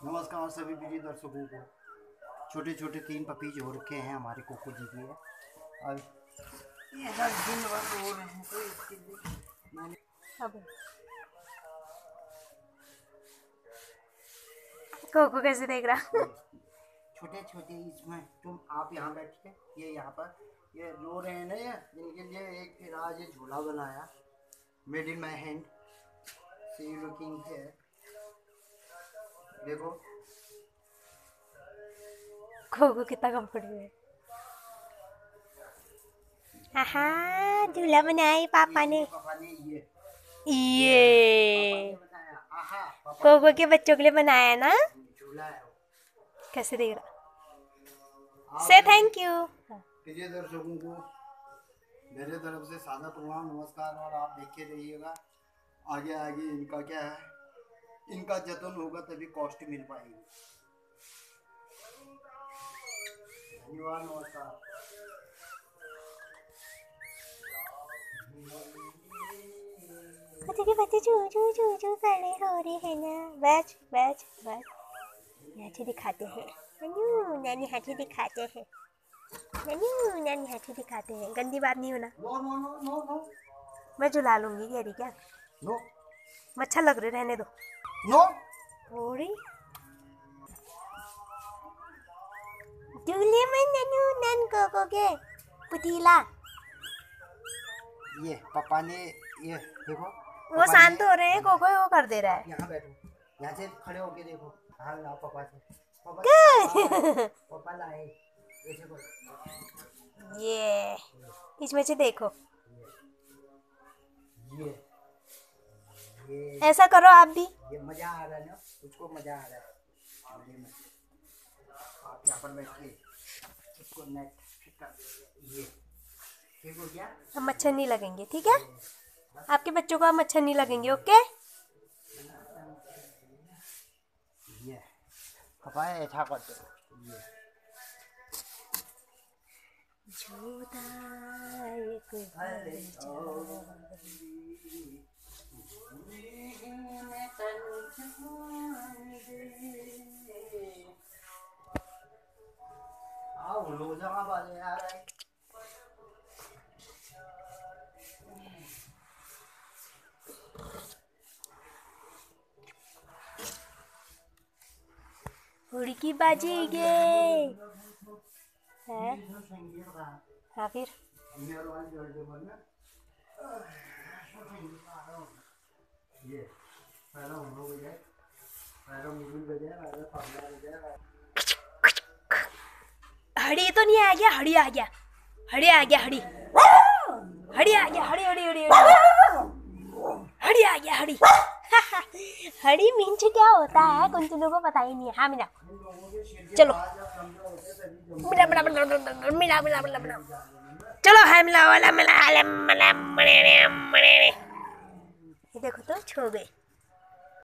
नमस्कार सभी प्रिय दर्शकों को। छोटे छोटे 3 पपीज हो रखे हैं हमारे कोको जी के। और ये दिन भर हो रहे हैं तो इसके लिए मैंने कोको कैसे देख रहा। छोटे छोटे इसमें तुम आप यहाँ बैठिए, ये यहाँ पर ये रो रहे हैं ना, ये इनके लिए एक फिर आज ये झूला बनाया, made in my hand. See looking है, देखो कोको कितना कंफर्टेबल है। आहा, झूला बनाया पापा ने। ये कोको के बच्चों के लिए बनाया है ना। कैसे देख रहा। से थैंक यू प्रिय दर्शकों को मेरे तरफ से सादा प्रणाम, नमस्कार। और आप देखते रहिएगा आगे आगे इनका क्या है, इनका जतन होगा तभी कॉस्ट मिल पाएगी। धन्यवाद, नमस्कार। बच्चे के बच्चे चू चू चू चू करने हो रहे हैं ना। बैच बैच बैच हाथी दिखाते हैं। नन्नू नानी हाथी दिखाते हैं। नन्नू नानी हाथी दिखाते हैं। गंदी बात नहीं होना। No no no no no, मैं झुला लूंगी कह रही क्या। नो मच्छर लग रहे, रहने दो। नो थोड़ी झूले में नन्नू नन कोको के पुतीला। ये पापा ने ये देखो, वो शांत हो रहे हैं, कोको वो कर दे रहा है। यहाँ बैठो, यहाँ से खड़े होके देखो। हाँ लाओ पापा से, पापा लाए ऐसे करो। ये इसमें से देखो, ये ऐसा करो आप भी। ये मजा आ रहा है ना, उसको मजा आ रहा है। आप यहाँ पर बैठिए, इसको नेट फिट कर, ये ठीक हो गया। हम मच्छर नहीं लगेंगे, ठीक है। आपके बच्चों को आप मच्छर नहीं लगेंगे, ओके। ये पापा ऐसा करते हो, बाजे आ रहे। हुड़की बाजेगी है। हाँ फिर हड़ी तो नहीं आ गया, हड़ी आ गया, हड़ी आ गया, हड़ी हड़ी आ गया, हड़ी हड़ी हड़ी हड़ी आ गया, हड़ी हड़ी मीन्स क्या होता है कुछ लोगों को पता ही नहीं है। हाँ मिला, चलो मिला मिला मिला मिला मिला मिला मिला, चलो है मिला वाला मिला। ये देखो तो छो गए।